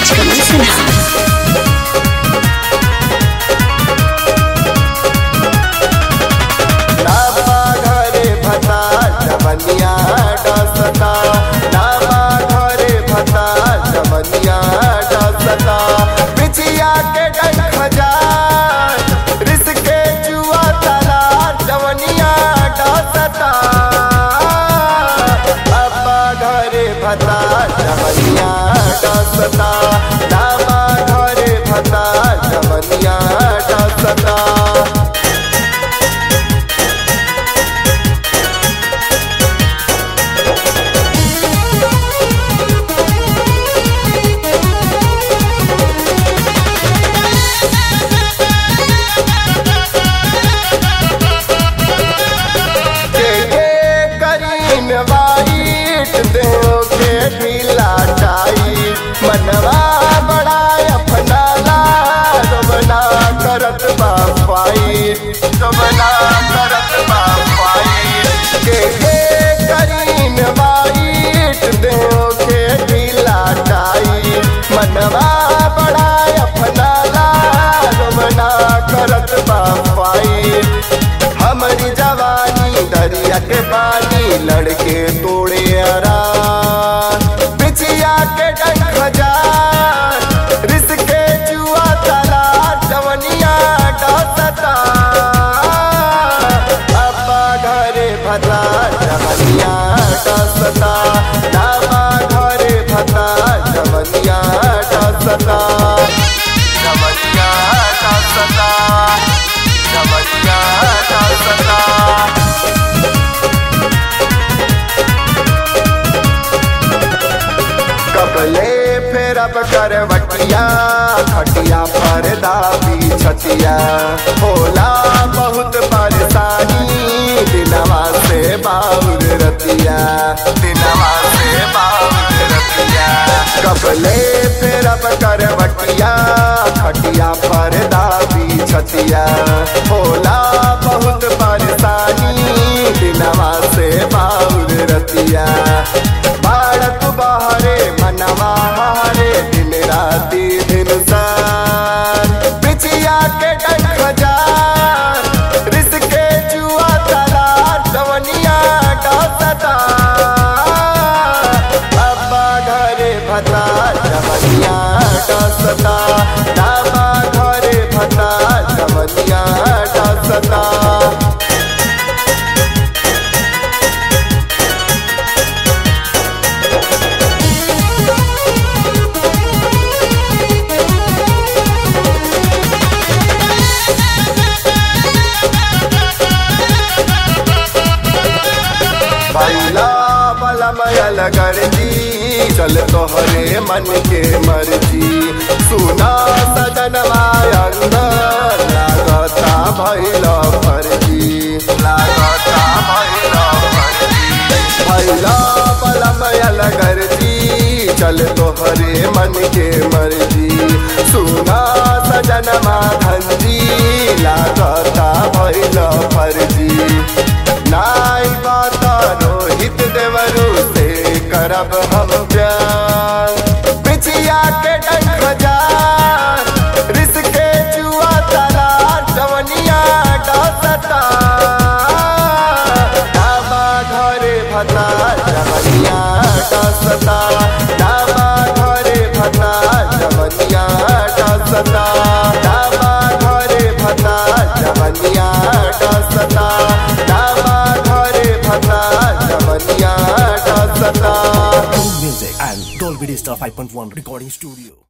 राजकमल सिन्हा। जवनिया डसता नामा घरे भता जवनिया डसता बिछिया के डंख जा रिसके जुआ तला जवनिया डसता अब्बा घरे भता जवनिया डसता नामा घरे भता जवनिया डसता। मनवा बड़ा अपना रबना करत बापाई रबना करत बापाई के करीन वाइट देव के ढीला टाई मनवा बड़ा अपना रबना करत बापाई हमारी जवानी दरिया के पानी लड़के तोड़े अरा बिछिया के डंख जा रिसके जुआ तला जवनिया डसता अब्बा घरे भता जवनिया डसता नामा घरे भता जवनिया डसता जवनिया डसता जवनिया डसता। कबले फेर अब करवटिया खटिया पर दाबी छतिया होला बहुत परेशानी दिनवा से बाउर रतिया दिनवा से बाउर रतिया कबले फेर अब करवटिया खटिया पर दाबी छतिया होला बहुत परेशानी दिनवा से बाउर रतिया बाड़त बहरे मनवा हरे दिन राती दिन सार बिछिया के डंख जा रिसके जुआ तला जवनिया डसता अब्बा घरे भता जवनिया डसता नामा घरे भता जवनिया डसता। भैला बलमयल गर्जी चल तोहरे मन के मर्जी सुना सजनवा अंदर लागता भैला फर्जी लागता भैला फर्जी भैला बलमयल गर्जी चल तोहरे मन के मर्जी सुना सजनवा धंजी लागता भैला फर्जी नाई बात रोहित देवरू से करब हम प्यार बिछिया के डंख जा रिसके जुआ तला जवनिया डसता नामा घरे भता जवनिया डसता नामा घरे भता जवनिया डसता नामा घरे भता जवनिया डसता Music and Dolby Digital 5.1 Recording Studio.